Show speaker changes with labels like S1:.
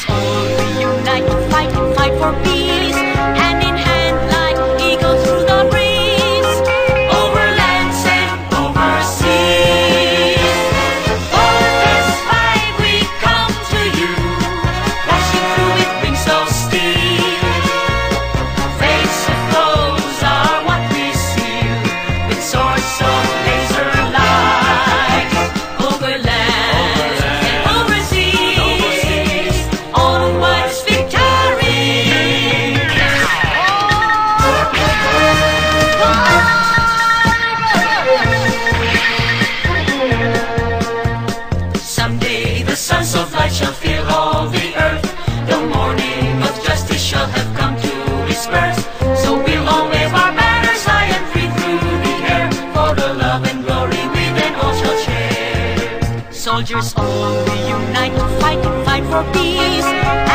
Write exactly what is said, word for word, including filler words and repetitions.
S1: Soldiers all reunite to fight and fight for peace, hand in hand like eagles through the breeze, over lands and over seas. For this fight we come to you, rushing through with wings of steel. Face of foes are what we seal, with swords of laser light, over lands and over seas, onwards victory. Someday the sons of light shall fill all the earth, the morning of justice shall have come to its birth. So we'll all wave our banners high and free through the air, for the love and glory we then all shall share. Soldiers all reunite to fight and fight for peace,